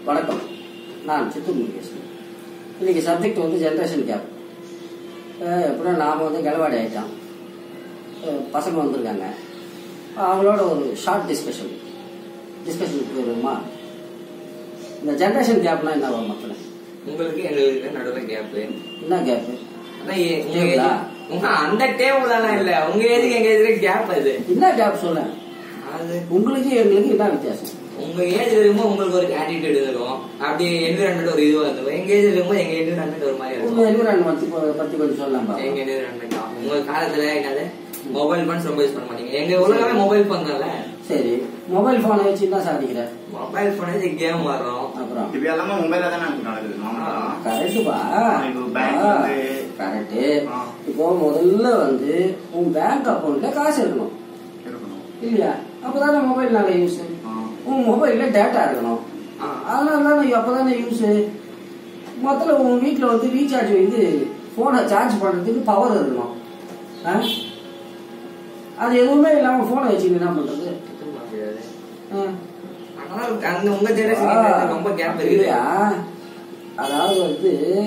வணக்கம், நான் சித்தூர் முருகேசன். இன்னைக்கு சப்ஜெக்ட் வந்து ஜென்ரேஷன் கேப். எப்படின்னா நாம் வந்து கிளவாடி ஆகிட்டோம், பசங்க வந்திருக்காங்க, அவங்களோட ஒரு ஷார்ட் டிஸ்கஷனுக்கு வருமா? இந்த ஜென்ரேஷன் கேப்னா என்ன வரும் மக்கள்? உங்களுக்கு எங்களுக்கு நடுவில் கேப். என்ன கேப்பு? அந்த டேபிள் இல்ல, உங்க ஏஜுக்கு எங்க ஏஜுக்கு கேப். அது என்ன கேப் சொல்ல? அது உங்களுக்கு எங்களுக்கு என்ன வித்தியாசம்? உங்க ஏஜ் இருக்கும்போது உங்களுக்கு ஒரு ஆட்டிடியூட் இருக்கும், அப்படி என்விரான்மெண்ட் ஒரு இதுவா இருக்கும். எங்க ஏஜ் இருக்கும்போது எங்க என்விரான்மெண்ட் ஒரு மாதிரி இருக்கும். என்விரான்மெண்ட் பத்தி கொஞ்சம் சொல்லலாம். எங்க என்விரான்மெண்ட் உங்க காலத்துல என்னது மொபைல் போன்ஸ் ரொம்ப யூஸ் பண்ண மாட்டீங்க. எங்க உலகமே மொபைல் போன் தானே. சரி, மொபைல் போனை வச்சு என்ன சாதிக்கிற? மொபைல் போன் வச்சு கேம் வர்றோம். அப்புறம் இது எல்லாமே மொபைல்ல தானே நடக்குது. கரெக்டுப்பா, கரெக்ட். இப்போ முதல்ல வந்து உன் பேங்க் அக்கௌண்ட்ல காசு இருக்கணும் இல்லையா? அப்பதானே மொபைல் நல்ல யூஸ். உன் மொபைல்ல டேட்டா இருக்கணும், அதனால அப்பதானே யூஸ். முதல்ல உன் வீட்டுல வந்து ரீசார்ஜ் வந்து போனை சார்ஜ் பண்றதுக்கு பவர் இருக்கணும். அது எதுவுமே இல்லாம போனை வச்சுக்கிட்டு என்ன பண்றது? அதாவது வந்து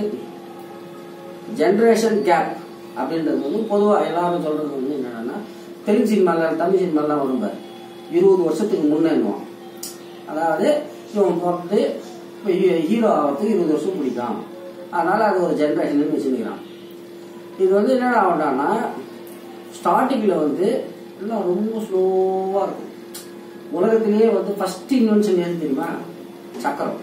ஜெனரேஷன் கேப் அப்படின்றது வந்து பொதுவா எல்லாரும் சொல்றது வந்து என்னன்னா, தெலுங்கு சினிமாலாம் தமிழ் சினிமாலாம் வரும் 20 வருஷத்துக்கு முன்னேன்னுவோம். அதாவது இவன் பிறந்து ஹீரோ ஆகிறதுக்கு 20 வருஷம் பிடிக்கும், அதனால அது ஒரு ஜென்ரேஷன் வச்சுக்கிறான். இது வந்து என்ன ஆகும்னா, ஸ்டார்டிங்ல வந்து எல்லாம் ரொம்ப ஸ்லோவா இருக்கும். உலகத்திலேயே வந்து ஃபர்ஸ்ட் இன்வென்ஷன் எது தெரியுமா? சக்கரம்.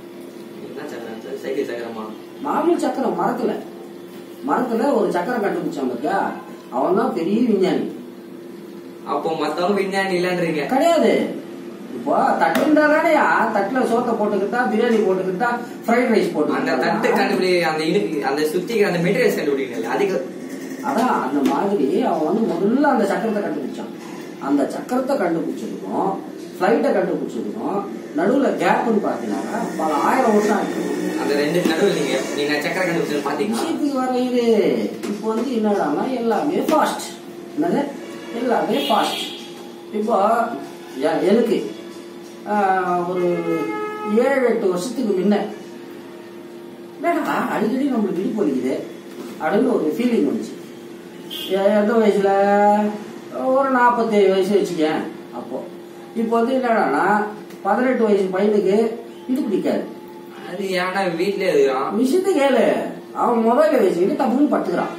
மாமூலி சக்கரம், மரத்துல ஒரு சக்கரம் கண்டுபிடிச்சான் பாத்தியா, அவன் தான் பெரிய விஞ்ஞானி. அப்போ மத்தவங்க விஞ்ஞானி இல்லன்றீங்க? கிடையாது. இப்போ தட்டுன்றானே, தட்டுல சோத்தை போட்டுக்கிட்டா, பிரியாணி போட்டுக்கிட்டா, ஃப்ரைட் ரைஸ் போட்டு அந்த தட்டு கண்டுபிடி, அந்த இனுக்கு அந்த சுத்திக்கு அந்த மெட்டீரியல்ஸ் கண்டுபிடிக்கல அதுக்கு. அதான் அந்த மாதிரி அவன் வந்து முதல்ல அந்த சக்கரத்தை கண்டுபிடிச்சான். அந்த சக்கரத்தை கண்டுபிடிச்சதுக்கும் பிளைட்டை கண்டுபிடிச்சதுக்கும் நடுவுல கேப்னு பாத்தீங்கன்னா பல 1000 வருஷம் ஆயிடுச்சு. அந்த ரெண்டு நடுவில் நீங்க சக்கர கண்டுபிடிச்சது பாத்தீங்கன்னா விஷயத்துக்கு வர இது. இப்போ வந்து என்னடானா எல்லாமே ஃபாஸ்ட். என்னது? எல்லாமே ஃபாஸ்ட். இப்போ எனக்கு ஒரு 7-8 வருஷத்துக்கு முன்ன என்னடா அடிக்கடி நம்மளுக்கு இடி போலிக்குது அப்படின்னு ஒரு ஃபீலிங் வந்துச்சு. எந்த வயசுல? ஒரு 47 வயசு வச்சுக்கேன். அப்போ இப்போ வந்து என்னடானா 18 வயசு பையனுக்கு இது பிடிக்காது. அது ஏன்னா வீட்டுல இருக்கிறான். விஷயத்த கேளு, அவன் மொபைல வச்சுக்கிட்டு தப்புன்னு பட்டுக்கிறான்.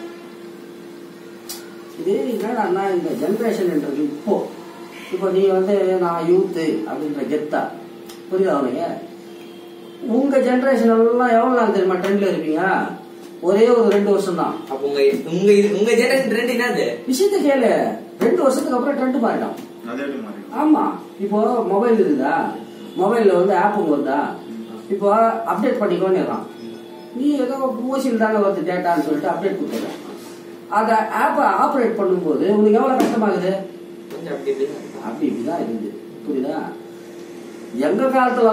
இது என்னடானா இந்த ஜென்ரேஷன்ன்றது இப்போ நீ வந்து நான் யூத்து அப்படின்ற கெத்தா புரியுதா அவனுங்க? உங்க ஜென்ரேஷன் எல்லாம் எவ்வளவு நாள் தெரியுமா ட்ரெண்ட்ல இருப்பீங்க? ஒரே ஒரு 2 வருஷம் தான். அப்ப உங்க ஜெனரேஷன் ட்ரெண்ட் என்னது? விஷயத்த கேளு, 2 வருஷத்துக்கு அப்புறம் ட்ரெண்ட் மாறிடும். ஆமா, இப்போ மொபைல் இருக்குதா, மொபைல்ல வந்து ஆப்பும் வருதா, இப்போ அப்டேட் பண்ணிக்கோன்னு நீ ஏதோ ஓசியில் தானே வருது டேட்டான்னு சொல்லிட்டு அப்டேட் கொடுத்துருக்க. அந்த ஆப்பை ஆப்ரேட் பண்ணும்போது உனக்கு எவ்வளவு கஷ்டமாகுது? அப்படி இப்படிதான் இருந்து புரியுதா? எங்க காலத்துல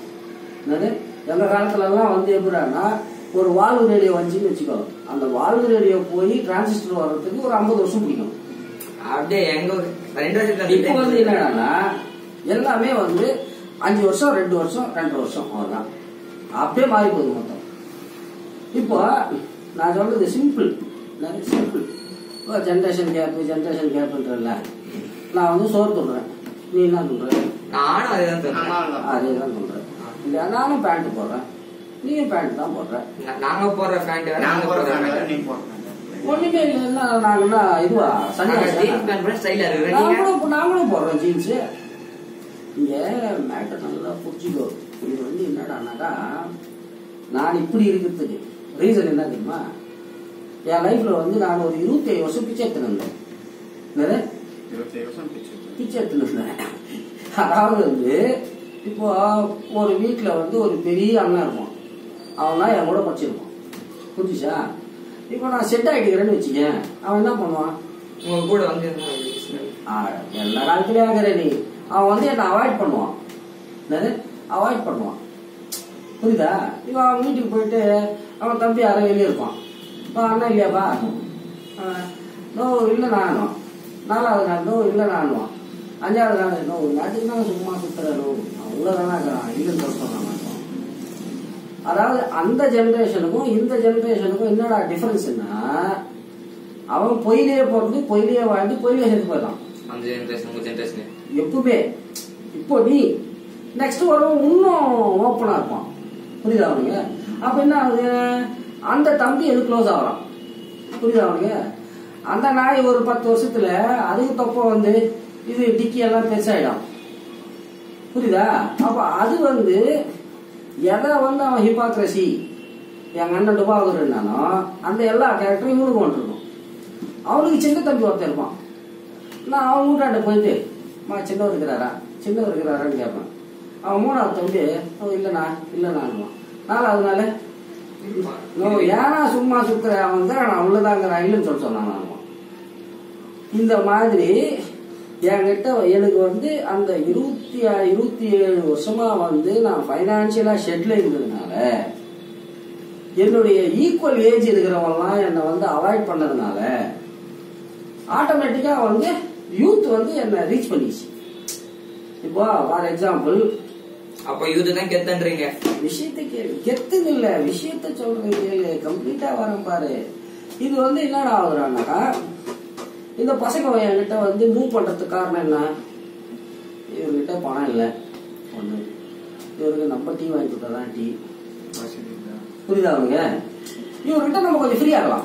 எல்லாம் வந்து எப்படின்னா ஒரு வால்வு ரேடியோ வந்துச்சுன்னு வச்சுக்கோ, அந்த வால்வு ரேடியோ போய் டிரான்சிஸ்டர் வர்றதுக்கு ஒரு 50 வருஷம் பிடிக்கும். அப்படியே எங்க இப்ப வந்து என்னன்னா எல்லாமே வந்து 5 வருஷம் 2 வருஷம் 2.5 வருஷம் அவ்வளவுதான். அப்படியே மாறி போகுது மொத்தம். இப்போ நான் சொல்றது சிம்பிள். ஜென்ரேஷன் கேப்ன்றல நான் வந்து சோறு சொல்றேன், நீ என்ன சொல்ற? நானும் அதேதான் சொல்றேன். இல்ல நானும் பேண்ட் போடுறேன், நீயும் பேண்ட் தான் போடுற. நாங்க போடுற பேண்ட் ஒண்ணுமே இல்ல. நாங்கன்னா இதுவா நாங்களும் போடுறோம் ஜீன்ஸ். இங்க மேட்டர் நல்லா புரிஞ்சுக்கோ. இது வந்து என்னடானாக்கா, நான் இப்படி இருக்கிறதுக்கு ரீசன் என்ன தெரியுமா? என் லைஃப்ல வந்து நான் ஒரு 27 வருஷம் பிச்சை எடுத்துனேன். பிச்சை எடுத்துனேன். அதாவது வந்து இப்போ ஒரு வீட்டுல வந்து ஒரு பெரிய அண்ணன் இருப்பான், அவன் தான் என் கூட படிச்சிருப்பான். புரிஞ்சுச்சா? இப்போ நான் செட் ஆயிட்டுக்கிறேன்னு வச்சுக்கேன், அவன் என்ன பண்ணுவான்? உங்க கூட வந்து எல்லா காலத்துலயும் ஆகிற நீ அவன் வந்து என்ன அவாய்ட் பண்ணுவான். புரியுதா? இப்போ அவன் வீட்டுக்கு போயிட்டு அவன் தம்பி யாரும் வெளியே இருப்பான். அண்ணன் இல்லையாப்பா? நோ இல்லை நானும். 4வது நாள் நோ இல்லை நானும். 5வது நாள் நோ நாட்டுக்கு தான் சும்மா சுத்துற நோ அவ்வளோதானா இல்லைன்னு சொல்ல மாட்டோம். அதாவது அந்த ஜெனரேஷனுக்கும் இந்த ஜெனரேஷனுக்கும் என்னடா டிஃபரன்ஸ்னா, அவன் பொயிலேயே பிறந்து பொயிலேயே வாழ்ந்து பொயிலே சேர்த்து போயிடலாம். அந்த ஜெனரேஷன் உங்க ஜெனரேஷன் எப்பவுமே. இப்போ நீ நெக்ஸ்ட் வரவும் இன்னும் ஓப்பனா இருப்பான். புரியுதா அவனுங்க? அப்ப என்ன ஆகுது, அந்த தம்பி எது க்ளோஸ் ஆகிறான். புரியுதா அவனுங்க? அந்த நாய் ஒரு 10 வருஷத்துல அதுக்கு தப்ப வந்து இது டிக்கி எல்லாம் பெருசாயிடும். புரியுதா? அப்ப அது வந்து எதை வந்து அவன் ஹிப்பாக்ரசி எங்க அண்ணன் டுபாகூர் இருந்தானோ அந்த எல்லா கேரக்டரும் இவனுக்கு வந்துருக்கும். அவனுக்கு சின்ன தம்பி ஒருத்தர் இருப்பான். நான் அவன் வீட்டாண்ட போயிட்டு சின்னவர் இருக்கிறாரான்னு கேட்பேன். அவன் 3வது தம்பி இல்லைண்ணா இல்லைண்ணான்னுவான். 4வது நாள் ஏன்னா சும்மா சுத்துற அவன் தான் நான் உள்ளதாங்கிறான் இல்லைன்னு சொன்னான். இந்த மாதிரி என்கிட்ட எனக்கு வந்து அந்த 27 வருஷமா வந்து நான் பைனான்சியலா ஷெட்ல இருந்ததுனால, என்னுடைய ஈக்குவல் ஏஜ் இருக்கிறவங்கலாம் என்னை வந்து அவாய்ட் பண்ணதுனால ஆட்டோமேட்டிக்கா வந்து யூத் வந்து என்ன ரீச் பண்ணிச்சு. இப்போ ஃபார் எக்ஸாம்பிள், அப்ப யூத் தான் கெத்துன்றீங்க. விஷயத்தை கேளு, கெத்துன்னு இல்ல விஷயத்த சொல்றேன் கேளு, கம்ப்ளீட்டா வரேன் பாரு. இது வந்து என்னடா ஆகுறான்னாக்கா, இந்த பசங்க என்கிட்ட வந்து மூவ் பண்றதுக்கு காரணம் என்ன, இவர்கிட்ட பணம் இல்லை ஒண்ணு, இவருக்கு நம்ம டீ வாங்கி கொடுத்தாதான் டீ. புரியுதா அவங்க? இவர்கிட்ட நம்ம கொஞ்சம் ஃப்ரீ ஆகலாம்,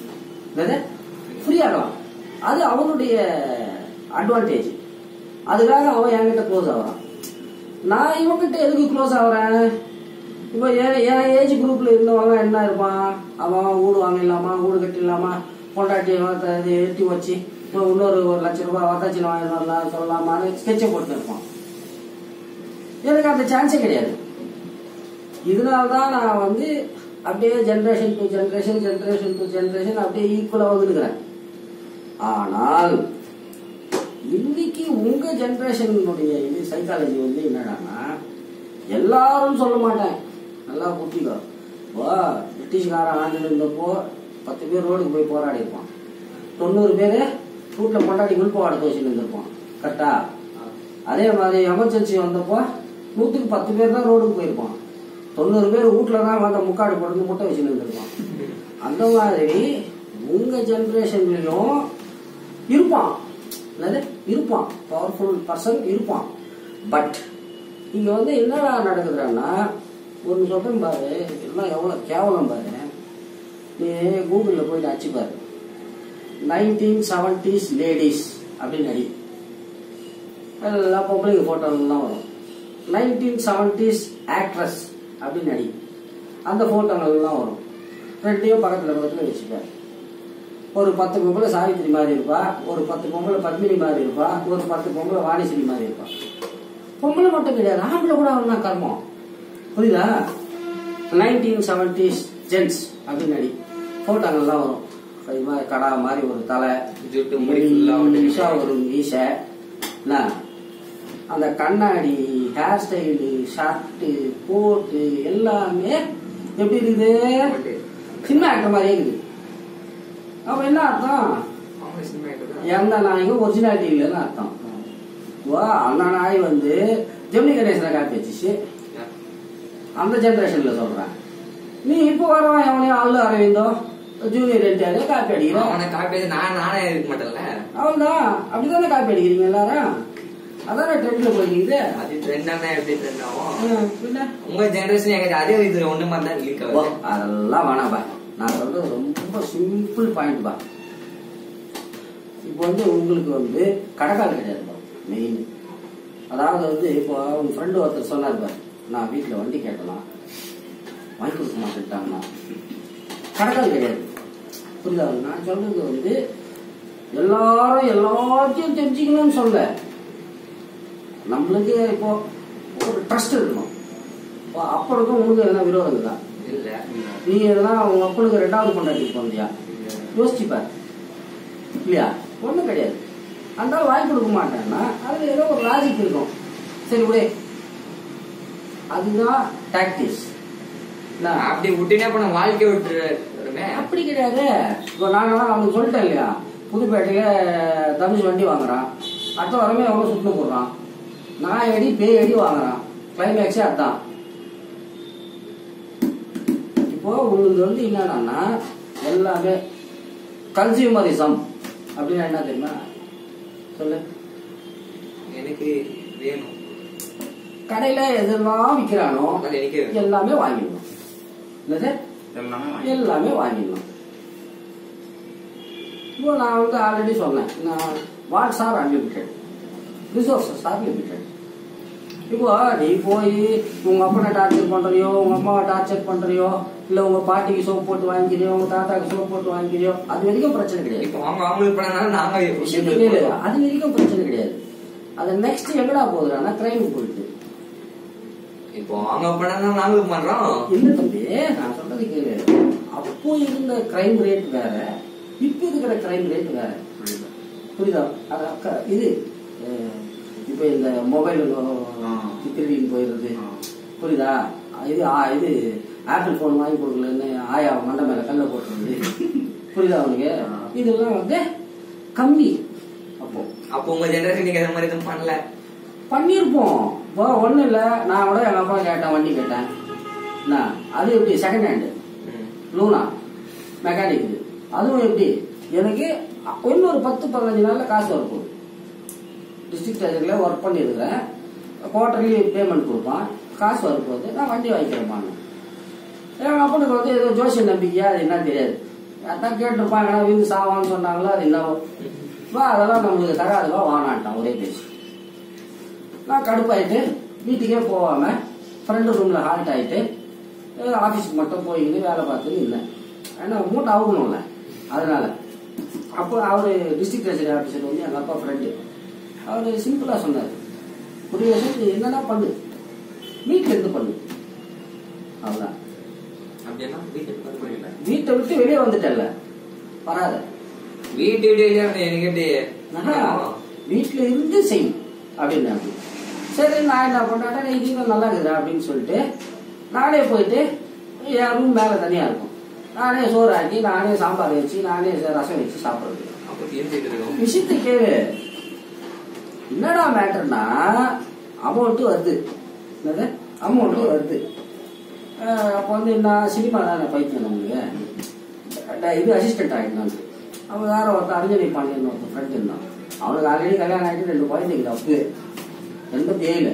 ஃப்ரீ ஆகலாம். அது அவனுடைய அட்வான்டேஜ். அதுக்காக அவன் என்கிட்ட க்ளோஸ் ஆகிறான். நான் இவன்கிட்ட எதுக்கு க்ளோஸ் ஆகுறேன்? இப்போ என் ஏஜ் குரூப்ல இருந்தவங்க என்ன இருப்பான், அவன் வீடு வாங்கிடலாமா, வீடு கட்டிடலாமா, பொண்டாட்டி எட்டி வச்சு இன்னொரு 1 லட்சம் ரூபாய் வத்தாச்சியில் வாங்கிட்டு வரலாம் சொல்லலாமான்னு ஸ்கெட்சை போட்டு இருப்பான். எனக்கு அந்த சான்ஸே கிடையாது. இதனால்தான் நான் வந்து அப்படியே ஜெனரேஷன் டு ஜெனரேஷன் அப்படியே ஈக்குவலா வந்துருக்கிறேன். ஆனால் இன்னைக்கு உங்க ஜெனரேஷனுடைய இது சைக்காலஜி வந்து என்னடான்னா, எல்லாரும் சொல்ல மாட்டேன், நல்லா புத்திக்கோ. பிரிட்டிஷ்காரன் ஆண்டு இருந்தப்போ 10 பேர் ரோடுக்கு போய் போராடி இருப்பான், 90 பேரு வீட்டுல பொண்டாட்டி முன்போட தோசின்னு இருந்திருப்பான். கரெக்டா? அதே மாதிரி எமர்ஜென்சி வந்தப்போ 100க்கு 10 பேர் தான் ரோடுக்கு போயிருப்பான், 90 பேர் வீட்டுலதான் வந்து முக்காடு போட்டு முட்டை வச்சுன்னு இருந்திருப்பான். அந்த மாதிரி உங்க ஜெனரேஷன்லயும் இருப்பான், பவர்ஃபுல் பர்சன் இருப்பான். பட் இங்க வந்து என்னடா நடக்குதுன்னா, ஒன்னு சொல்றேன் பாரு, எல்லாம் எவ்வளவு கேவலம் பாரு. நீ கூகுள்ல போயிட்டு அடிச்சு பாரு, 1970s லேடிஸ் அப்படின்னு அடி, எல்லா பொம்பளைங்க போட்டோ எல்லாம் வரும். 1970s ஆக்ட்ரஸ் அப்படின்னு அடி, அந்த போட்டோங்கள் எல்லாம் வரும். ரெண்டையும் பக்கத்துல வச்சுப்பாரு. ஒரு 10 பொம்பளை சாவித்திரி மாதிரி இருப்பா, ஒரு 10 பொம்பளை பத்மினி மாதிரி இருப்பா, ஒரு 10 பொம்பளை வாணிஸ்ரீ மாதிரி இருப்பா. பொம்பளை மட்டும் கிடையாது, ஆம்பளை கூட அவன் கர்மம். புரியுதா? 1970s ஜென்ஸ் அப்படின்னு அடி, போட்டோங்கள்லாம் வரும். கடா மாதிரி ஒரு தலை, ஒரு மீசை, அந்த கண்ணாடி, ஹேர் ஸ்டைலு, ஷர்ட்டு, கோட்டு எல்லாமே எப்படி இருக்குது, சின்ன ஆக்டர் மாதிரியே இருக்குது. அப்ப என்ன அர்த்தம்? எந்த நாய்க்கும் ஒரிஜினாலிட்டி இல்லைன்னு அர்த்தம். அந்த நாய் வந்து ஜெமினி கணேசனை காப்பி வச்சுச்சு, அந்த ஜெனரேஷன்ல சொல்றேன். நீ இப்ப வரவன் எவனையும் அல்லு அரவிந்தோ ஜூனியர் என்டிஆர் காப்பி அடிக்கிறோம். அவன்தான் அப்படிதானே காப்பி அடிக்கிறீங்க எல்லாரும். அதானே ட்ரெண்ட்ல போயிருக்கீங்க. அது ட்ரெண்டானா எப்படி ட்ரெண்ட் ஆகும்? உங்க ஜெனரேஷன் அதே இது ஒண்ணு மாதிரி தான் லீக் ஆகும். அதெல்லாம் வேணாம்பா, நான் சொல்றது ரொம்ப சிம்பிள் பாயிண்ட் பா. இப்போ வந்து உங்களுக்கு வந்து கடைக்கால் கிடையாது மெயின். அதாவது வந்து இப்போ உங்க ஃப்ரெண்டு ஒருத்தர் சொன்னார் பாரு, நான் வீட்டுல வண்டி கேட்டலாம் வாங்கி கொடுக்க மாட்டேன்ட்டாங்கன்னா கடைக்கால் கிடையாது. புரியுதா? நான் சொல்றது வந்து எல்லாரும் எல்லாத்தையும் தெரிஞ்சுக்கணும்னு சொல்ல, நம்மளுக்கு இப்போ ஒரு ட்ரஸ்ட் இருக்கணும். அப்பனுக்கும் உனக்கு எதனா விரோதம் தான் இல்ல, நீ எதனா உங்க அப்பனுக்கு 2வது பொண்டாட்டி போந்தியா யோசிச்சுப்பார் இல்லையா? ஒண்ணும் கிடையாது. அந்த வாங்கி கொடுக்க மாட்டேன்னா அதுல ஏதோ ஒரு லாஜிக் இருக்கும். சரி விட, அதுதான் டாக்டிக்ஸ். அப்படி விட்டுனே பண்ண வாழ்க்கை விட்டுருமே. அப்படி கிடையாது. இப்போ நாங்களாம் அவனுக்கு சொல்லிட்டேன் இல்லையா, புதுப்பேட்டையில தனுஷ் வண்டி வாங்குறான், அடுத்த வாரமே எவ்வளவு சுட்டு போடுறான், நாய் அடி பேய் அடி வாங்குறான். கிளைமேக்ஸே அதான். இப்போ உங்களுக்கு வந்து என்னன்னா எல்லாமே கன்சியூமரிசம் அப்படின்னா என்ன தெரியுமா சொல்லு. எனக்கு வேணும். கடையில எதெல்லாம் விற்கிறானோ அது எனக்கு வேணும். எல்லாமே வாங்கிடணும். என்னது? எல்லாமே வாங்கிடணும். இப்போ நான் வந்து ஆல்ரெடி சொன்னேன், நான் wants are unlimited, resources are limited. இப்போ நீ போய் உங்க அப்பனை டார்ச்சர் பண்றியோ, உங்க அம்மாவை டார்ச்சர் பண்றியோ, இல்ல உங்க பாட்டிக்கு சோப்பு போட்டு வாங்கிக்கிறியோ, உங்க தாத்தாக்கு சோப்பு போட்டு வாங்கிக்கிறியோ, அது வரைக்கும் பிரச்சனை கிடையாது. இப்போ அவங்களுக்கு பண்ணனால நாங்க அது வரைக்கும் பிரச்சனை கிடையாது. அது நெக்ஸ்ட் எங்கடா போகுதுன்னா கிரைம் போயிடுது. இப்போ அவங்க பண்ணனால நாங்களும் பண்றோம். இல்ல தம்பி, நான் சொல்றது கேளு. அப்போ இருந்த கிரைம் ரேட் வேற, இப்ப இருக்கிற கிரைம் ரேட் வேற. புரியுதா? இது இப்ப இந்த மொபைல் திருடின்னு போயிடுறது, புரியுதா? இது ஆப்பிள் போன் வாங்கி கொடுக்கலன்னு ஆயா மண்டை மேல கல்ல போட்டுறது, புரியுதா அவனுக்கு? இதெல்லாம் வந்து கம்மி. அப்போ உங்க ஜெனரேஷன் நீங்க மாதிரி எதுவும் பண்ணல. பண்ணிருப்போம். ஒண்ணு இல்ல, நான் கூட எங்க அப்பா கேட்டேன், வண்டி கேட்டேன். அது எப்படி செகண்ட் ஹேண்டு லூனா மெக்கானிக், அதுவும் எப்படி எனக்கு இன்னொரு 10-15 நாள்ல காசு வரப்போகுது. டிஸ்ட்ரிக்ட் ட்ரெஜரில ஒர்க் பண்ணிருக்கிறேன், குவார்டர்லி பேமெண்ட் கொடுப்பான், காசு வரப்போகுது, நான் வண்டி வாங்கிக்கிறேன். எங்க அப்பனுக்கு வந்து ஏதோ ஜோசிய நம்பிக்கையா அது என்ன தெரியாது, அதான் கேட்டிருப்பாங்க, வீடு சாவான்னு சொன்னாங்களோ அது என்னவோ, அதெல்லாம் நம்மளுக்கு தராதுவா வானான்ட்டான் ஒரே பேச்சு. நான் கடுப்பாயிட்டு வீட்டுக்கே போகாம ஃப்ரெண்டு ரூம்ல ஹால்ட் ஆயிட்டு ஆபீஸ்க்கு மட்டும் போயின்னு வேலை பார்த்துன்னு இருந்தேன். ஏன்னா மூட்டை ஆகணும்ல, அதனால. அப்போ அவரு டிஸ்ட்ரிக்ட் ட்ரெஜரி ஆபீசர் வந்து எங்க அப்பா ஃப்ரெண்டு, அவரு சிம்பிளா சொன்னாரு, ஒரு வருஷம் என்னன்னா பண்ணு, வீட்டுல இருந்து பண்ணு, அவ்வளவுதான். வீட்டை விட்டு வெளியே வந்துட்டல, வராத. வீட்டு வீட்டுல இருந்து செய் அப்படின்னு. சரி, நான் என்ன பண்றேன், இது நல்லா இருக்குதா அப்படின்னு சொல்லிட்டு நானே போயிட்டு என் ரூம் மேல தனியா இருக்கும், நானே சோறு ஆக்கி, நானே சாம்பார் வச்சு, நானே ரசம் வச்சு சாப்பிடுறது. விஷயத்தை கேளு. என்னடா மேட்டர்னா அமௌண்ட் வருது, என்னது அமௌண்ட் வருது. அப்போ வந்து என்ன சினிமா தானே பைத்தியம் நம்மளுக்கு, இது அசிஸ்டன்ட் ஆகிட்டு அவன் வேற ஒருத்தர் அர்ஜுனி பாண்டியன் ஒருத்தர் ஃப்ரெண்ட் இருந்தான், அவனுக்கு ஆல்ரெடி கல்யாணம் ஆகிட்டு 2 குழந்தைங்க, அப்பவே 87.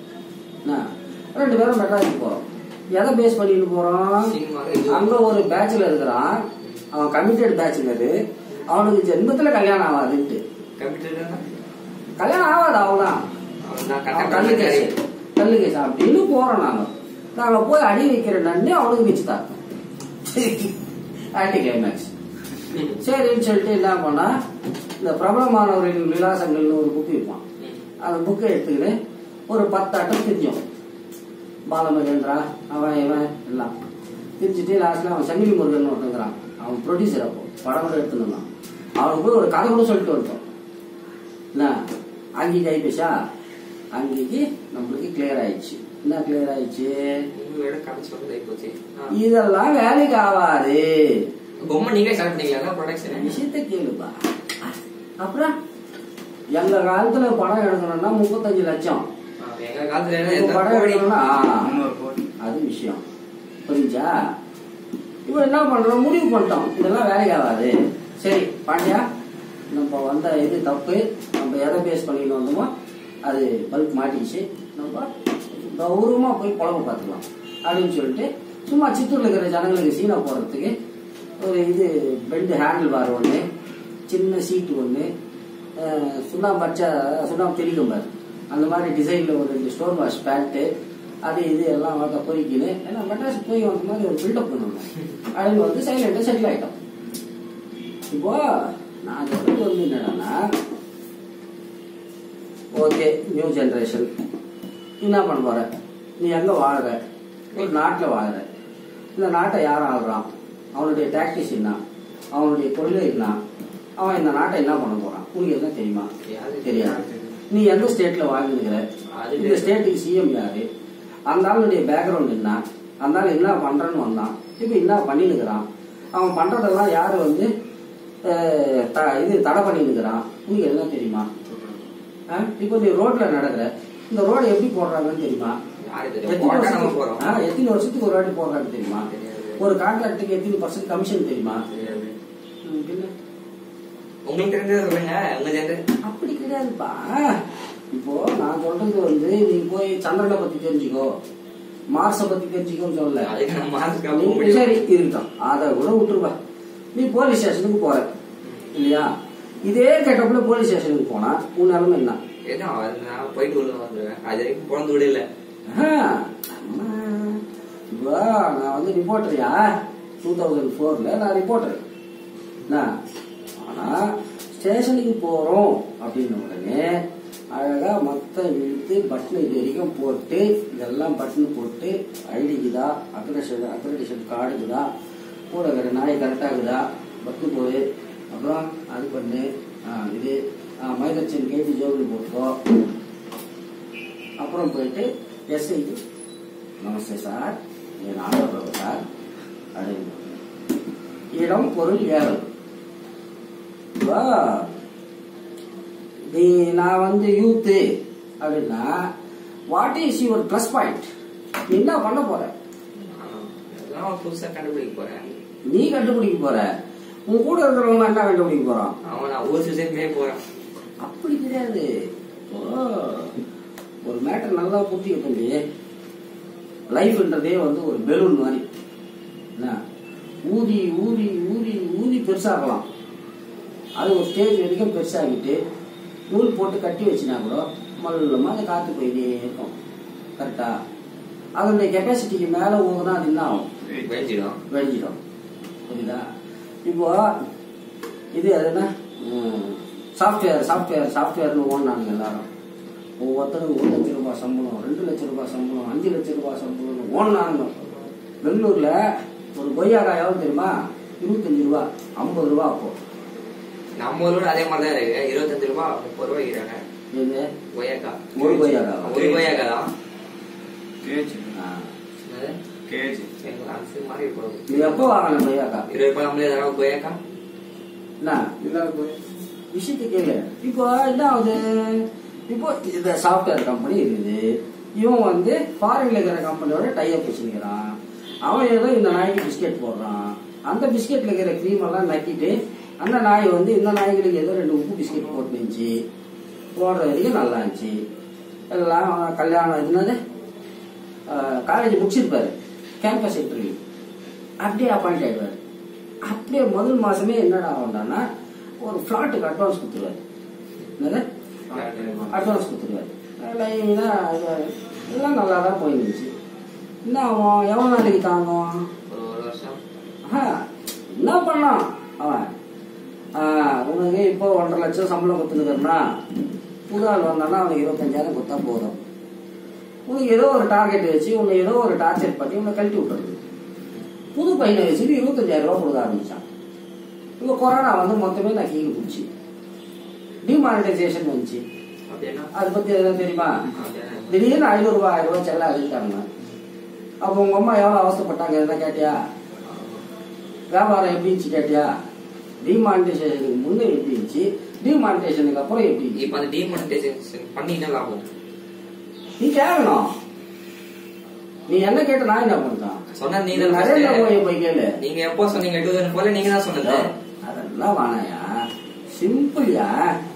2 பேரும் மெட்ராஸுக்கு போறோம். எதை பேஸ் பண்ணிட்டு போறோம்? அங்க ஒரு பேச்சுலர் இருக்கிறான், அவன் கமிட்டட் பேச்சுலரு, அவனுக்கு ஜென்மத்துல கல்யாணம் ஆகாதுன்ட்டு. கல்யாணம் ஆகாது, அவன்தான் கல்லு கேஸ் அப்படின்னு போறோம். நாங்க போய் அடி வைக்கிற நண்டு அவனுக்கு வச்சுதான் ஆன்டி கிளைமேக்ஸ். சரின்னு சொல்லிட்டு என்ன பண்ணா, இந்த பிரபலமானவர்களின் விலாசங்கள்னு ஒரு புக் விற்பான், அந்த புக்கை எடுத்துக்கிட்டு ஒரு 10 அட்டம் தெரிஞ்சோம். பாலமகேந்திரா அவன் இவன் எல்லாம் திரிச்சுட்டு லாஸ்ட்ல அவன் சங்கிலி முருகன் ஒருத்தங்கிறான், அவன் ப்ரொடியூசர், அப்போ படம் கூட எடுத்துருந்தான். அவனுக்கு போய் ஒரு கதை கூட சொல்லிட்டு வந்துட்டோம். என்ன அங்கேக்கு ஆயிப்பேச்சா, அங்கேக்கு நம்மளுக்கு கிளியர் ஆயிடுச்சு. என்ன கிளியர் ஆயிடுச்சு? இதெல்லாம் வேலைக்கு ஆகாது. விஷயத்த கேளுப்பா. அப்புறம் எங்க காலத்துல படம் எடுக்கணும்னா 35 லட்சம் படம் எடுக்கணும்னா அது விஷயம், புரிஞ்சா? இப்ப என்ன பண்றோம், முடிவு பண்ணிட்டோம் இதெல்லாம் வேலைக்கு ஆகாது. சரி பாண்டியா, நம்ம வந்த இது தப்பு, நம்ம எதை பேஸ் பண்ணிட்டு வந்தோமோ அது பல்க் மாட்டிச்சு, நம்ம கௌரவமா போய் குழம்பு பார்த்துக்கலாம் அப்படின்னு சொல்லிட்டு சும்மா சித்தூர்ல இருக்கிற ஜனங்களுக்கு சீனா போறதுக்கு ஒரு இது பெல்ட் ஹேண்டில் பார் ஒன்று, சின்ன சீட்டு ஒன்று, சுண்ணாம்பு தெளிக்கும் பாரு, அந்த மாதிரி டிசைன்ல ஒரு 2 ஸ்டோன் வாஷ் பேண்ட்டு, அது இது எல்லாம் வாங்க பொறிக்கின்னு ஏன்னா மெட்ராஸ் போய் வந்த மாதிரி ஒரு பில்டப் பண்ணணும் அப்படின்னு வந்து சைலண்டா செட்டில் ஆயிட்டோம். இப்போ நான் சொல்றது வந்து என்னன்னா, ஓகே நியூ ஜெனரேஷன் என்ன பண்ண போற, நீ எங்க வாழற, ஒரு நாட்டில் வாழற, இந்த நாட்டை யார் ஆள்றான், அவனுடைய டாக்டிஸ் என்ன, அவனுடைய கொள்கை என்ன, அவன் இந்த நாட்டை என்ன பண்ண போறான், உனக்கு என்ன தெரியுமா? தெரியாது. நீ எந்த ஸ்டேட்ல வாழ்ந்துக்கிற, இந்த ஸ்டேட்டுக்கு சிஎம் யாரு, அந்த ஆளுடைய பேக்ரவுண்ட் என்ன, அந்த ஆள் என்ன பண்றன்னு வந்தான், இப்ப என்ன பண்ணினுக்கிறான், அவன் பண்றதெல்லாம் யாரு வந்து இது தடை பண்ணினுக்கிறான், உனக்கு என்ன தெரியுமா? இப்போ நீ ரோட்ல நடக்கிற, இந்த ரோடு எப்படி போடுறாங்கன்னு தெரியுமா? எத்தனை வருஷத்துக்கு ஒரு வாட்டி போடுறாங்கன்னு தெரியுமா? ஒரு கான்ட்ராக்டுக்கு எத்தனை % கமிஷன் தெரியுமா? உங்களுக்கு தெரிஞ்சதை சொல்லுங்க. உங்க ஜென்ரேஷன் அப்படி கிடையாதுப்பா. இப்போ நான் சொல்றது வந்து நீ போய் சந்திரனை பத்தி தெரிஞ்சுக்கோ, மார்ஸ பத்தி தெரிஞ்சுக்கோன்னு சொல்லல. அதுக்கு நம்ம மார்ஸ்க்கு நீ போக முடியும். சரி இருக்கட்டும், அதை கூட விட்டுருப்பா. நீ போலீஸ் ஸ்டேஷனுக்கு போற இல்லையா? இதே கெட்டப்புல போலீஸ் ஸ்டேஷனுக்கு போனா உன் நிலைமை என்ன? ஏன்னா நான் போயிட்டு உள்ள வந்துருவேன். அது வரைக்கும் பிறந்து விட இல்ல. நான் வந்து ரிப்போர்ட்டரியா 2004ல நான் ரிப்போர்ட்டர். ஆனா ஸ்டேஷனுக்கு போறோம் அப்படின்ன உடனே அழகா மத்த இழுத்து பட்டன் இது வரைக்கும் போட்டு இதெல்லாம் பட்டன் போட்டு ஐடிக்குதா, அக்ரெடிஷன் கார்டுக்குதா, கூட வேற நாய் கரெக்டாகுதா பட்டு போடு, அப்புறம் அது பண்ணு, இது மைதர்ச்சன் கேட்டு ஜோபில் போட்டுக்கோ. அப்புறம் போயிட்டு எஸ்ஐக்கு நமஸ்தே சார், என் ஆண்டவர் சார் அப்படின்னு இடம் பொருள் ஏறும். நான் வந்து யூத்து அப்படின்னா what is your plus point? நீ என்ன பண்ண போற? புதுசா கண்டுபிடிக்க போறேன். நீ கண்டுபிடிக்க போற, உன் கூட இருக்கிறவங்க என்ன கண்டுபிடிக்க போறான்? அவன் நான் ஊர் சுசைமே போறேன். அப்படி கிடையாது. ஒரு மேட்டர் நல்லா புரிஞ்சுக்க தம்பி. லைஃப்ன்றதே வந்து ஒரு பெலூன் மாதிரி. ஊதி ஊதி ஊதி ஊதி பெருசாகலாம். அது ஒரு ஸ்டேஜ் வரைக்கும் பெருசாகிட்டு நூல் போட்டு கட்டி வச்சுனா கூட மல்லமா அது காத்து போயிட்டே இருக்கும். கரெக்டா? அதனுடைய கெப்பாசிட்டிக்கு மேல ஊதுனா அது என்ன ஆகும்? வெடிஞ்சிடும். புரியுதா? இப்போ இது அது என்ன சாஃப்ட்வேர்னு ஓடினாங்க எல்லாரும். ஒவ்வொருத்தரும் 1 லட்சம் ரூபாய் சம்பளம், 2 லட்சம் ரூபாய் சம்பளம், 5 லட்சம் ரூபாய் சம்பளம் ஓடினாங்க. பெங்களூர்ல ஒரு கொய்யாக்காய் எவ்வளவு தெரியுமா? 25 ரூபா, 50 ரூபா. அப்போ நம்ம ஊரோட அதே மாதிரி தான் இருக்கு. 25 ரூபா 30 ரூபாய் இருக்கிறாங்க. கொய்யாக்கா ஒரு கொய்யாக்கா தான். நீ எப்போ வாங்கின கொய்யாக்கா? 20 ரூபாய் நம்மளே தரோம் கொய்யாக்கா. விஷயத்தை கேளு. இப்போ என்ன ஆகுது? இப்போ இந்த சாஃப்ட்வேர் கம்பெனி இருக்குது. இவன் வந்து ஃபாரின்ல இருக்கிற கம்பெனியோட டைப் வச்சுக்கிறான். அவன் ஏதோ இந்த நாய்க்கு பிஸ்கெட் போடுறான். அந்த பிஸ்கெட்ல இருக்கிற கிரீம் எல்லாம் நக்கிட்டு அந்த நாய் வந்து இந்த நாய்களுக்கு ஏதோ 2 உப்பு பிஸ்கெட் போட்டுச்சு. போடுற வரைக்கும் நல்லா இருந்துச்சு. எல்லாம் கல்யாணம் என்னது காலேஜ் முடிச்சிருப்பாரு, கேம்பஸ் இன்டர்வியூ அப்படியே அப்பாயிண்ட் ஆயிடுவாரு. அப்படியே முதல் மாசமே என்னடா ஆகும்னா ஒரு பிளாட்டுக்கு அட்வான்ஸ் கொடுத்துருவாரு. என்னது அட்வான்ஸ் கொடுத்துருவாரு. எல்லாம் நல்லா தான் போயிருந்துச்சு. என்ன ஆகும்? எவ்வளவு நாளைக்கு தாங்கும்? என்ன பண்ணான் அவன்? உனக்கு இப்போ 1.5 லட்சம் சம்பளம் கொடுத்துருக்கா, புது ஆள் வந்தானா அவனுக்கு 25,000 கொடுத்தா போதும். உனக்கு ஏதோ ஒரு டார்கெட் வச்சு உன்னை ஏதோ ஒரு டார்ச்சர் பண்ணி உன்னை கழட்டி விட்டுறது. புது பையனை வச்சுட்டு 25,000 ரூபாய் கொடுக்க ஆரம்பிச்சான். இப்போ கொரோனா வந்து மொத்தமே நான் கீழே பிடிச்சி டிமானிட்டைசேஷன் வந்துச்சு. அதை பத்தி எதாவது தெரியுமா? திடீர்னு 500 ரூபாய் 1000 ரூபாய் செல்ல அழிஞ்சாங்க. அப்போ உங்க அம்மா எவ்வளவு அவசப்பட்டாங்க எதனா கேட்டியா? வியாபாரம் எப்படி இருந்துச்சு கேட்டியா? டிமானிட்டைசேஷனுக்கு முன்னே எப்படி இருந்துச்சு, டிமானிட்டைசேஷனுக்கு அப்புறம் எப்படி? இப்ப அந்த டிமானிட்டைசேஷன் பண்ணி என்ன லாபம்? நீ கேட்கணும். நீ என்ன கேட்ட நான் என்ன பண்றான்? சொன்ன நீங்க நரேந்திர மோடி போய் கேளு. நீங்க எப்போ சொன்னீங்க? 2004 நீங்க தான் சொன்னது. அதெல்லாம் வானாயா, சிம்பிள்யா.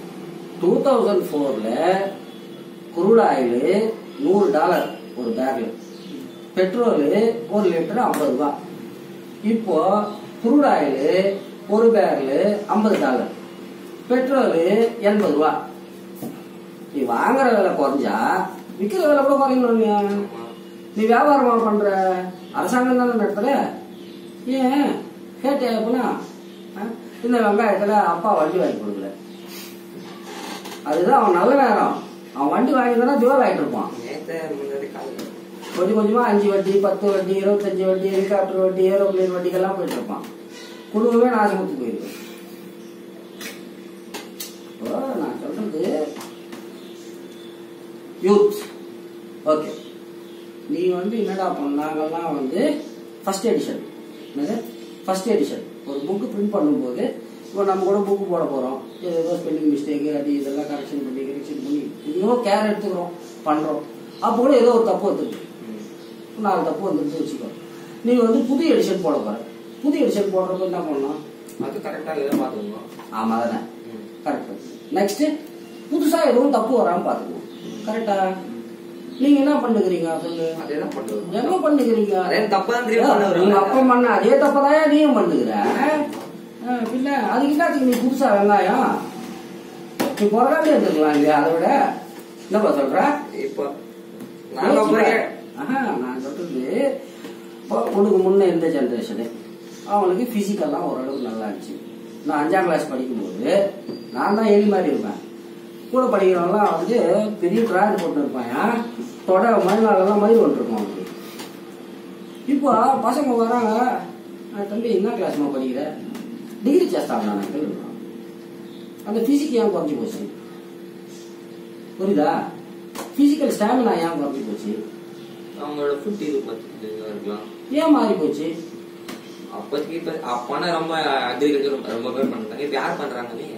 2004ல குரூட் ஆயில் $100 ஒரு பேக்ல, பெட்ரோல் 1 லிட்டர் 50 ரூபாய். இப்போ குரூட் ஆயில் ஒரு பேக்ல $50, பெட்ரோல் 80 ரூபாய். நீ வாங்குற விலை குறைஞ்சா விற்கிற விலை கூட குறையணும். நீ வியாபாரம் பண்ற அரசாங்கம் தானே நடத்துற. ஏன் கேட்டியா? எப்பனா இந்த வெங்காயத்துல அப்பா வண்டி வாங்கி கொடுக்கல, அதுதான் அவன் நல்ல நேரம். அவன் வண்டி வாங்கினா ஜோல் ஆகிட்டு இருப்பான். கொஞ்சம் கொஞ்சமா 5 வட்டி 10 வட்டி 25 வட்டி ஹெலிகாப்டர் வட்டி ஏரோப்ளேன் வட்டிக்கெல்லாம் போயிட்டு இருப்பான். குடும்பமே நாசமுத்து போயிருக்கு. நான் சொல்றது யூத். ஓகே, நீ வந்து என்னடா பண்ணாங்கலாம் வந்து ஃபர்ஸ்ட் எடிஷன் ஒரு புக்கு பிரிண்ட் பண்ணும்போது இப்போ நம்ம கூட புக்கு போட போறோம். ஏதோ ஸ்பெல்லிங் மிஸ்டேக் அது இதெல்லாம் கரெக்ஷன் பண்ணி எதையோ கேர் எடுத்துக்கிறோம் பண்றோம். அப்போ கூட ஏதோ ஒரு தப்பு வந்துருக்கு, 4 தப்பு வந்துருக்கு வச்சுக்கோ. நீ வந்து புது எடிஷன் போட போற. புது எடிஷன் போடுறப்ப என்ன பண்ணணும்? அது கரெக்டா இல்லையா பாத்துக்கணும். ஆமா தானே, கரெக்ட். நெக்ஸ்ட் புதுசா எதுவும் தப்பு வராம பாத்துக்கணும். கரெக்டா? நீங்க என்ன பண்ணுகிறீங்க சொல்லு? அதேதான் பண்ணுவோம். என்ன பண்ணுகிறீங்க? அதே தப்பதான் தெரியும். உங்க அப்பா பண்ண அதே தப்பதான் நீயும் பண்ணுகிற. பின்ன அதுக்கு என்னத்துக்கு நீ புதுசா வெங்காயம்? நீ பிறகாமே இருந்துக்கலாம் இல்லையா? அதை விட என்னப்பா சொல்ற? இப்போ நான் சொல்றது உனக்கு முன்ன இருந்த ஜெனரேஷனு அவனுக்கு பிசிக்கல்லாம் ஓரளவுக்கு நல்லா இருந்துச்சு. நான் 5ஆம் கிளாஸ் படிக்கும்போது நான் தான் எலி மாதிரி இருப்பேன். கூட படிக்கிறவங்களாம் வந்து பெரிய ட்ராயர் போட்டு இருப்பான். தொட மறுநாளெல்லாம் மயில் வந்துருக்கும் அவனுக்கு. இப்போ பசங்க வராங்க, தம்பி என்ன கிளாஸ்மா படிக்கிற? டிகிரி చేస్తాను அந்த பிசிக் ஏன் குறைஞ்சி போச்சு? புரியுதா? பிசிக்கல் ஸ்டாமினா ஏன் குறைஞ்சி போச்சு? அவங்களோட ஃபுட் இது இருக்கலாம். ஏன் மாறி போச்சு? அப்போதைக்கு இப்ப அப்பனா ரொம்ப அக்ரிகல்ச்சர் ரொம்ப பேர் பண்றாங்க. இப்ப யார் பண்றாங்க? நீ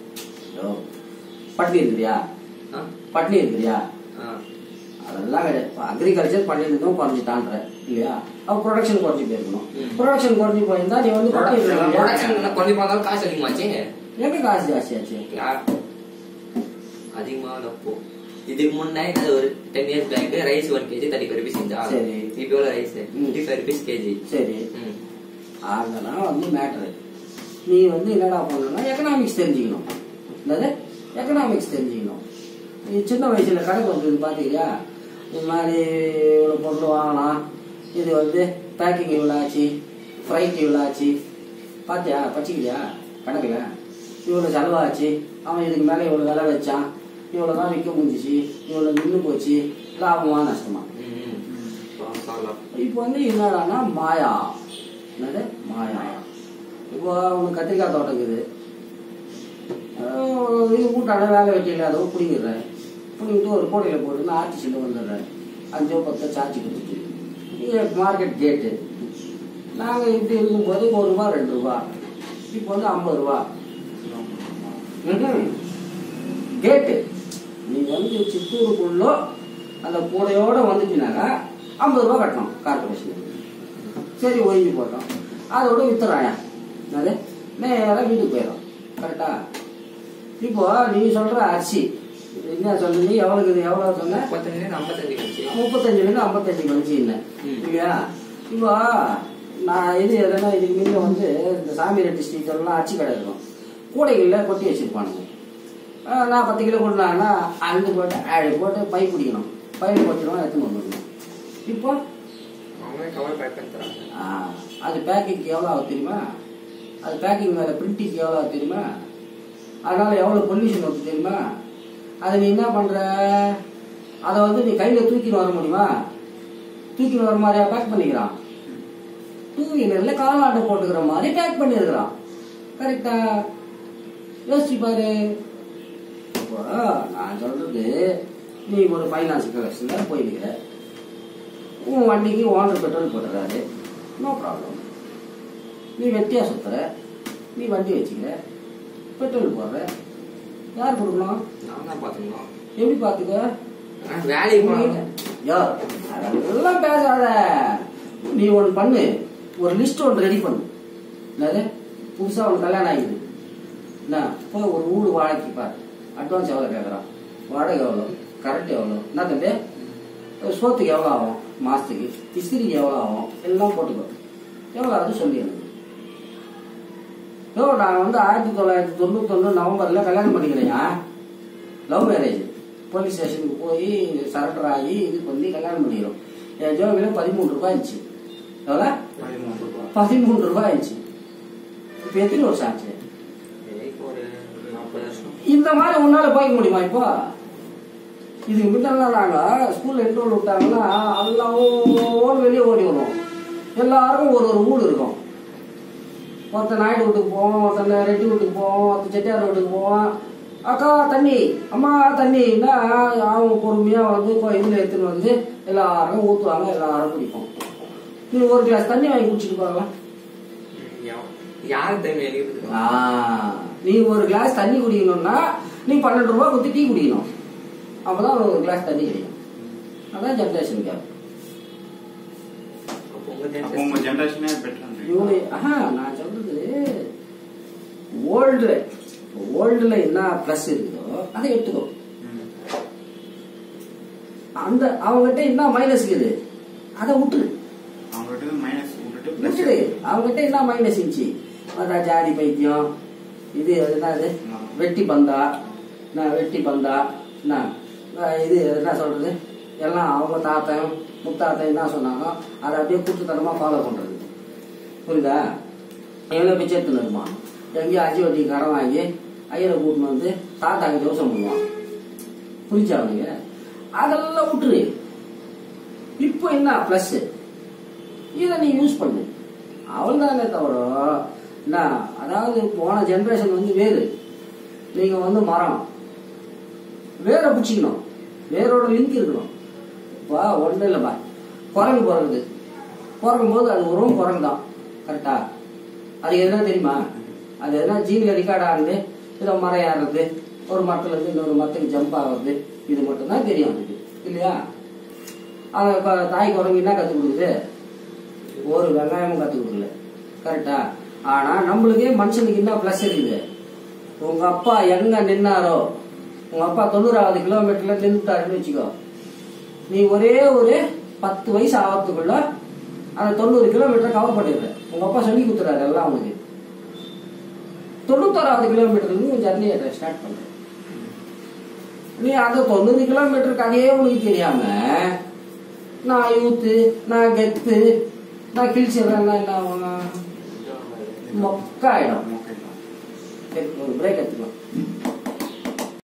பட்னி இருக்கிறியா? பட்னி இருக்கிறியா? அதெல்லாம் கிடையாது. அக்ரிகல்ச்சர் பண்ணிருந்தோம் குறைஞ்சிட்டான்ற இல்லையா? அப்ப ப்ரொடக்ஷன் குறைஞ்சி போயிருக்கணும். ப்ரொடக்ஷன் குறைஞ்சி போயிருந்தா நீ வந்து ப்ரொடக்ஷன் குறைஞ்சி பார்த்தாலும் காசு அதிகமாச்சு. எங்க காசு ஜாஸ்தி ஆச்சு? அதிகமானப்போ இதுக்கு முன்னே ஒரு 10 years back rice 1 kg 35 rupees இருந்தா. சரி, இப்போ எவ்வளவு ரைஸ்? 55 rupees kg. சரி, அதெல்லாம் வந்து மேட்டரு. நீ வந்து என்னடா பண்ணணும்னா எக்கனாமிக்ஸ் தெரிஞ்சுக்கணும். என்னது எக்கனாமிக்ஸ் தெரிஞ்சுக்கணும். நீ சின்ன வயசுல கணக்கு வந்து பாத்தீங்களா? இது மாதிரி இவ்வளவு பொருள் வாங்கலாம், இது வந்து பேக்கிங் இவ்வளோ ஆச்சு, ஃப்ரைட் இவ்வளோ ஆச்சு, பாத்தியா? பச்சிக்கலையா கணக்குல? இவ்வளவு செலவாச்சு, அவன் இதுக்கு மேல இவ்வளவு விலை வச்சான், இவ்வளவுதான் விற்க முடிஞ்சிச்சு, இவ்வளவு நின்று போச்சு, லாபமா நஷ்டமா? இப்போ வந்து என்னடானா மாயா. என்னது மாயா? இப்போ உனக்கு கத்திரிக்காய் தோட்டம் இருக்குது, கூட்டான வேலை வெட்டி இல்லாதவோ பிடிங்கிடுறேன். பிடிங்கிட்டு ஒரு கோடையில போட்டு நான் ஆர்டிசியில் வந்துடுறேன். 5 10 சார்ஜ் கொடுத்துட்டு மார்க்கெட் கேட்டு நாங்கள் இப்படி இருக்கும்போது 1 ரூபா 2 ரூபா, இப்போ வந்து 50 ரூபா கேட்டு. நீ வந்து சித்தூருக்குள்ள அந்த கூடையோட வந்துச்சுனாக்கா 50 ரூபா கட்டணும் கார்பரேஷனுக்கு. சரி, ஒதுங்கி போட்டோம். அதோட வித்துறாயா? அது நேரம் வீட்டுக்கு போயிடும். கரெக்டா? இப்போ நீ சொல்ற அரிசி என்ன சொல்ற? நீ எவ்வளவு எவ்வளவு சொன்ன? 35 55 கழிச்சு இல்லை இல்லையா? இப்போ நான் இது எதனா இதுக்கு மீது வந்து இந்த சாமி ரெட்டி ஸ்ட்ரீட் எல்லாம் அரிசி கடை இருக்கும், கூடைகளில் கொட்டி வச்சிருப்பானுங்க. நான் 10 கிலோ கொடுத்தாங்கன்னா 5 போட்டு 7 போட்டு பை பிடிக்கணும், பையில் கொட்டிடுவோம், எடுத்துன்னு வந்துடணும். இப்போ அது பேக்கிங்க்கு எவ்வளோ ஆகும் தெரியுமா? அது பேக்கிங் மேலே பிரிண்டிங்க்கு எவ்வளோ ஆகும் தெரியுமா? அதனால எவ்வளோ பொல்யூஷன் வருது தெரியுமா? அதை நீ என்ன பண்ற? அதை வந்து நீ கையில தூக்கின்னு வர முடியுமா? தூக்கின்னு வர மாதிரியா பேக் பண்ணிக்கிறான்? 2 வீலர்ல காலாண்டை போட்டுக்கிற மாதிரி பேக் பண்ணிருக்கிறான். கரெக்டா? யோசிச்சு பாரு. நான் சொல்றது, நீ ஒரு பைனான்ஸ் கலெக்ஷன்ல போயிருக்கிற, உன் வண்டிக்கு ஓனர் பெட்ரோல் போட்டுறாரு, நோ ப்ராப்ளம். நீ வெட்டியா சுத்துற, நீ வண்டி வச்சுக்கிற, பெட்ரோல் போடுற, யார் கொடுக்கணும்? எப்படி பாத்துக்க? அதெல்லாம் பேசாத. நீ ஒன்று பண்ணு, ஒரு லிஸ்ட் ஒன்று ரெடி பண்ணு. என்னது? புதுசா ஒன்று கல்யாணம் ஆகிடுது, என்ன போய் ஒரு வீடு வாடகைக்கு பாரு. அட்வான்ஸ் எவ்வளோ கேட்குறான், வாடகை எவ்வளோ, கரெக்ட் எவ்வளோ, என்ன தம்பி சோத்துக்கு எவ்வளோ ஆகும் மாசத்துக்கு, இஸ்திரிக்கு எவ்வளோ ஆகும், எல்லாம் போட்டுக்கோ. எவ்வளோ ஆகுது சொல்லிடுங்க. நான் வந்து 1991 நவம்பர்ல கல்யாணம் பண்ணிக்கிறேன். Love marriage. போலீஸ் ஸ்டேஷனுக்கு போய் சரண்டர் ஆகி இது பண்ணி கல்யாணம் பண்ணிக்கிறோம். என் ஜோபில 13 ரூபாய் இருந்துச்சு. எவ்வளோ? 13 ரூபாய் இருந்துச்சு. இப்ப எத்தனை வருஷம் ஆச்சு? இந்த மாதிரி உன்னால போய்க்க முடியுமா? இப்போ இதுக்கு முன்னெல்லாம் நாங்க ஸ்கூல்ல இன்டர்வல் விட்டாங்கன்னா அதெல்லாம் வெளியே ஓடி வரும். எல்லாருக்கும் ஒரு வீடு இருக்கும். ஒருத்தன் நாயுடு வீட்டுக்கு போவோம், ஒருத்தன் ரெட்டி வீட்டுக்கு போவோம், ஒருத்தன் செட்டியார் வீட்டுக்கு போவோம். அக்கா தண்ணி, அம்மா தண்ணின்னா அவங்க பொறுமையா வந்து இதுல எடுத்துன்னு வந்து எல்லாருக்கும் ஊத்துவாங்க, எல்லாரும் குடிப்போம். நீ ஒரு கிளாஸ் தண்ணி வாங்கி குடிச்சிட்டு போகலாம். நீ ஒரு கிளாஸ் தண்ணி குடிக்கணும்னா நீ 12 ரூபாய் கொடுத்து டீ குடிக்கணும். அப்பதான் ஒரு கிளாஸ் தண்ணி கிடைக்கும். அதான் ஜெனரேஷன் கேப். அப்போ உங்க ஜெனரேஷனே பெட்டர். இவங்க நான் சொல்றது ஓல்டுல என்ன பிளஸ் இருக்குதோ அதை எடுத்துக்கோ. அந்த அவங்ககிட்ட என்ன மைனஸ் இருக்குது அதை விட்டுரு. அவங்ககிட்ட மைனஸ் விட்டுடு. அவங்ககிட்ட என்ன மைனஸ் இருந்துச்சு, அதான் ஜாதி பைத்தியம், இது என்னது வெட்டி பந்தா, இது என்ன சொல்றது எல்லாம் அவங்க தாத்தன் முத்தாத்தன் என்ன சொன்னாங்க அதை அப்படியே குத்துத்தனமா ஃபாலோ பண்றது. புரியுதா? எவ்வளோ பிச்சை எடுத்துன்னு இருப்பான், எங்கேயும் அஜி வட்டி கடன் வாங்கி ஐயரை கூட்டின்னு வந்து தாத்தாக்கு தோசம் பண்ணுவான். புரிஞ்சா அவனுங்க? அதெல்லாம் விட்டுரு. இப்போ என்ன பிளஸ், இதை நீ யூஸ் பண்ணு. அவள் தானே தவிர என்ன, அதாவது போன ஜென்ரேஷன் வந்து வேறு, நீங்க வந்து மரம் வேரை பிடிச்சிக்கணும், வேரோட லிங்க் இருக்கணும். இப்போ ஒன்றும் இல்லைப்பா, குரங்கு பிறக்கும் போது அது ஒரு குரங்கு தான், கரெக்டா? அது எதுனா தெரியுமா? அது எதுனா ஜீவில ரெக்கார்ட் ஆகுது, ஏதோ மரம் ஏறுறது, ஒரு மரத்துல இருந்து இன்னொரு மரத்துக்கு ஜம்ப் ஆகுறது, இது மட்டும்தான் தெரியும் அதுக்கு, இல்லையா? அவன் தாய் குரங்கு என்ன கற்றுக் கொடுக்குது? ஒரு வெங்காயமும் கற்றுக் கொடுக்கல, கரெக்டா? ஆனா நம்மளுக்கே மனுஷனுக்கு என்ன பிளஸ் இருக்குது, உங்க அப்பா எங்க நின்னாரோ, உங்க அப்பா 90வது கிலோமீட்டர்ல நின்றுட்டாருன்னு வச்சுக்கோ, நீ ஒரே ஒரு 10 வயசு ஆகிறதுக்குள்ள அந்த 90 கிலோமீட்டர் கவர் பண்ணிடுற. உங்க அப்பா சொல்லி கொடுத்துறாரு எல்லாம் அவனுக்கு. 91வது கிலோமீட்டர்ல இருந்து ஜர்னியை ஸ்டார்ட் பண்ற. நீ அந்த 90 கிலோமீட்டர் கதையே உனக்கு தெரியாம நான் யூத்து, நான் கெத்து, நான் கிழிச்சிடுறேன்னா என்ன ஆகும்? மொக்க ஆயிடும். பிரேக் எடுத்துக்கலாம்.